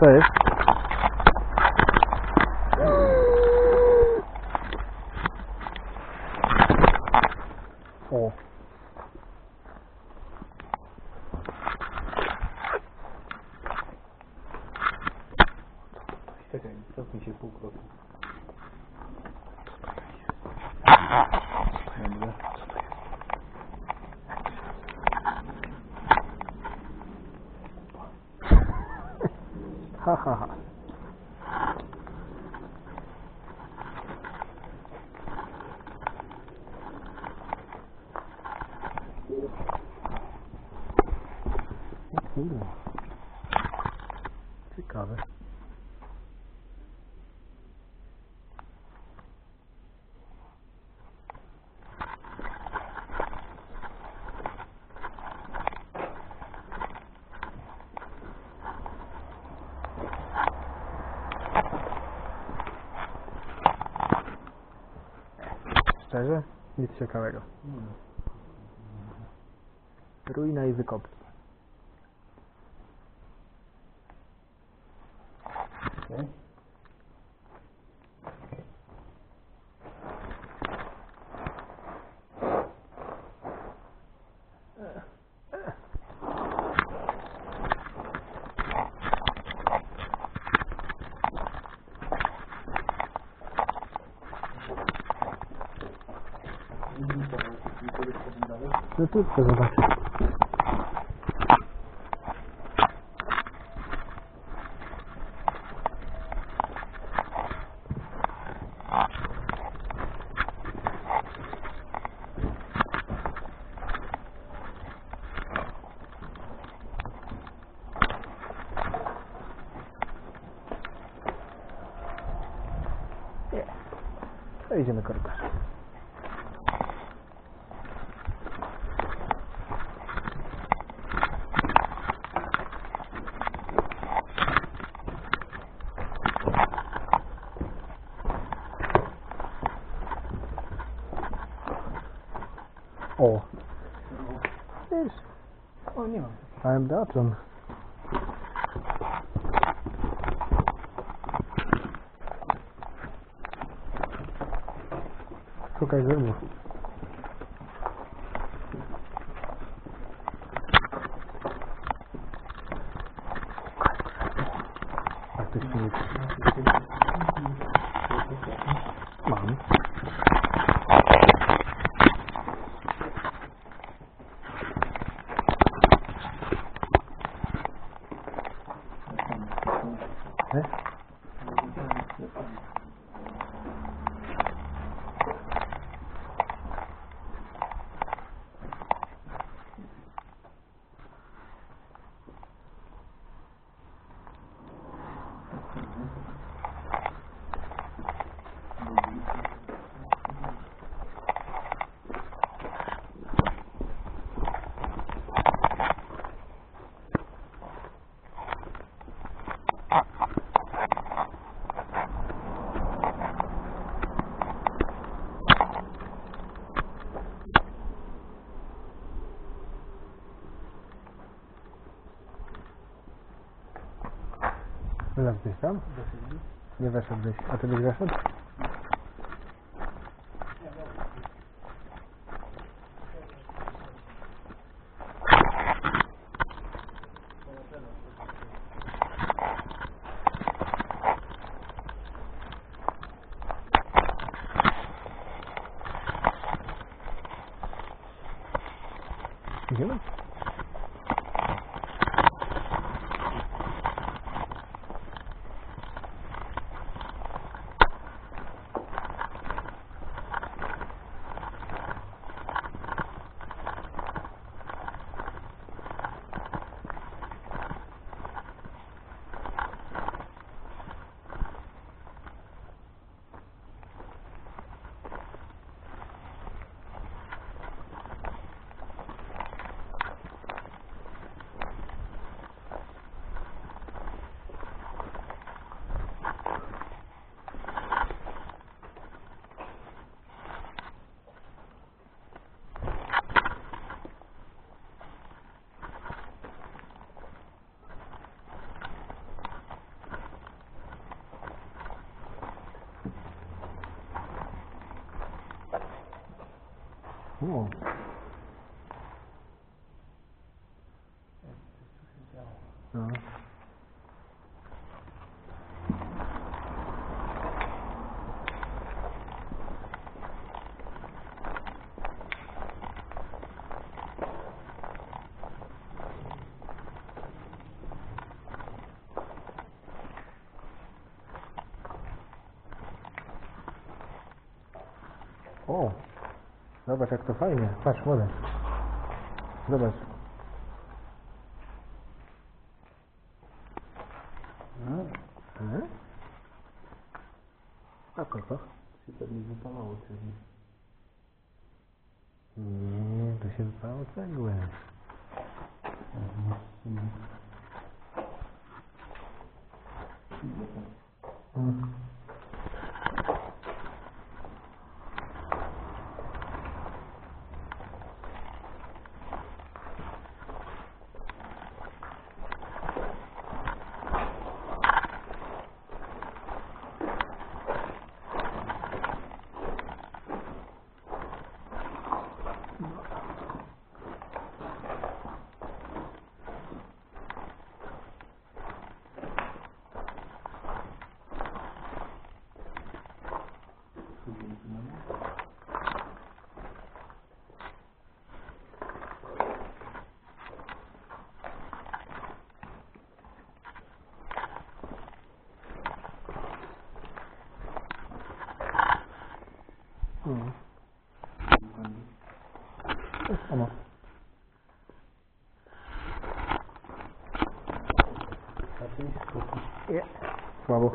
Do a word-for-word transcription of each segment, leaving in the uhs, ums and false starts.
Co jest? O. Czekaj, cofnij się pół kroku. Dobrze. Ha, ha, ha. Kurde. Ciekawe. Szczerze? Nic ciekawego. Ruina i wykopki. Okay. No tu chcę zobaczyć. Nie. To idziemy korytarzem. O! Wiesz, O, nie mam. I'm Datron. Szukaj zębów. Praktycznie nic. Mam. Nie? Wylazłeś tam? Nie weszedłeś. A ty byś weszedł? Idziemy? O, no. O, zobacz jak to fajnie. Patrz, wodę. Zobacz. No, E? A to co? się pewnie wypalało pewnie. Nie, to się wypało cegłę. Mm. Mm. To jest ono. Nie. Słabo.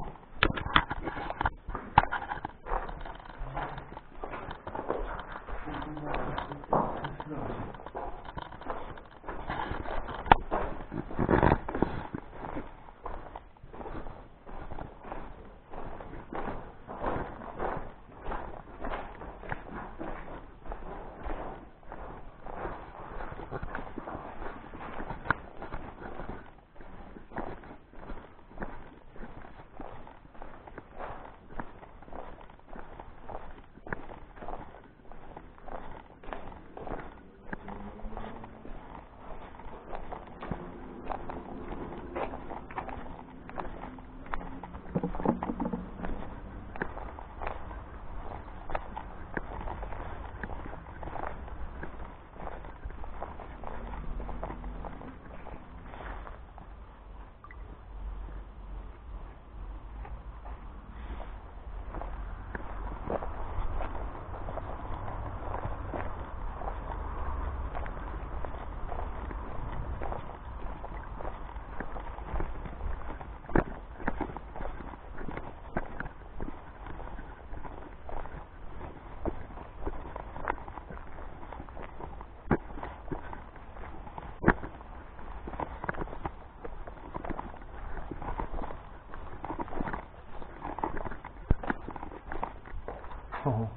O.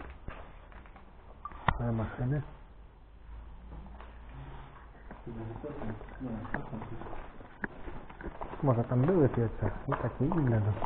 Ale maszyny. Może tam były piece i takie inne. No.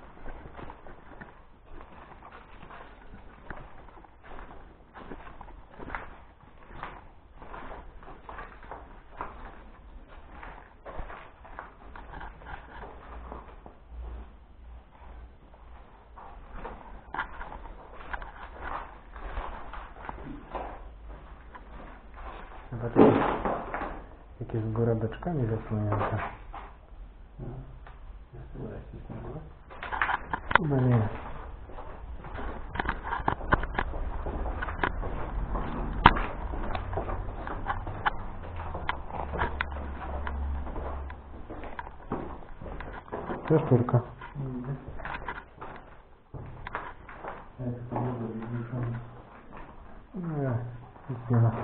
Chyba to jest jakieś z gorobeczkami zasłonięte. Chyba nie. Jaszczurka. Nie, nic nie ma.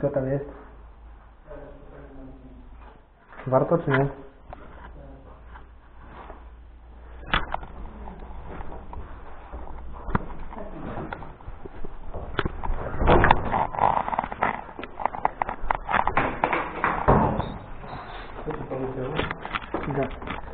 Co tam jest? Warto czy nie? Co ci powiedziałeś? Da.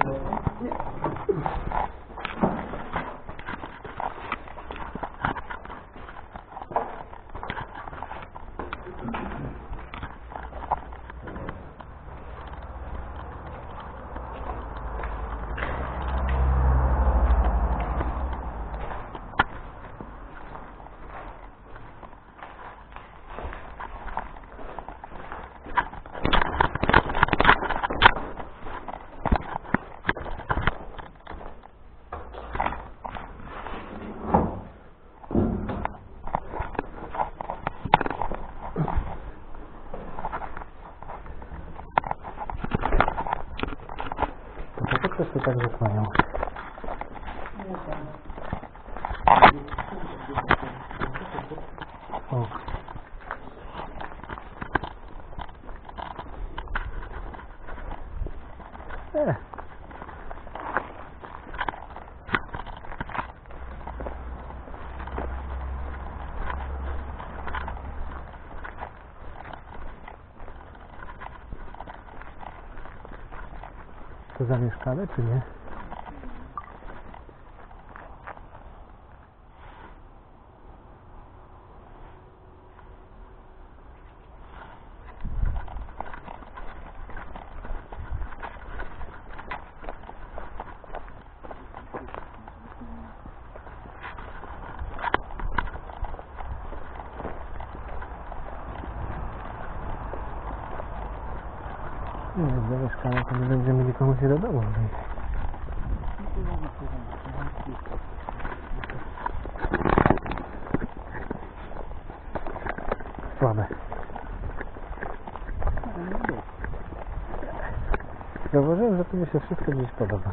Dlaczego ktoś tu tak zasłaniał? O. E. To zamieszkane czy nie? Nie wiem, zamieszkane to nie będziemy mieli komu się do domu wejść. Słabe. Zauważyłem, że tu mi się wszystko gdzieś podoba.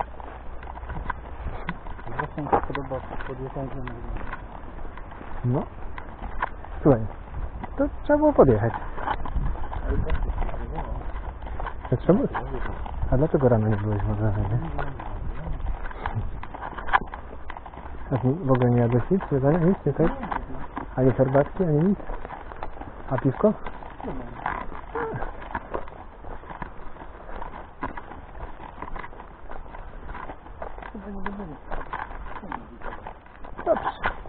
Właśnie mi się podoba podjechanie na górę. No. Słuchaj, to trzeba było podjechać. Ale właśnie się podobało. To trzeba było. A dlaczego rano nie byłeś w ogrodzie? A ty w ogóle nie jadłeś nic? Nie, nic, nie tak? Ani herbatki, ani nic? A piwko? Dobrze.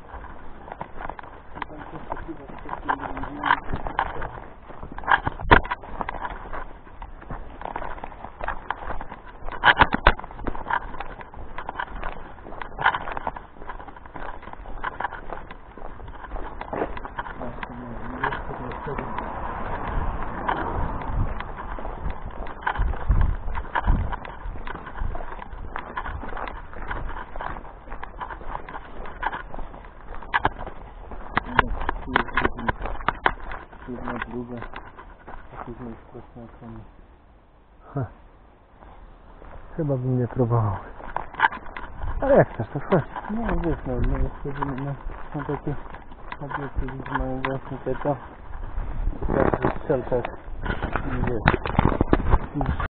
Jedna, druga, a później już prosto na koniec. Ha. Chyba bym nie próbował. Ale jak chcesz, to chodź. No wiesz, no, no wchodzimy na, na takie obiekty, gdzie mają właśnie te to, tak, w strzelkach, nie wiesz,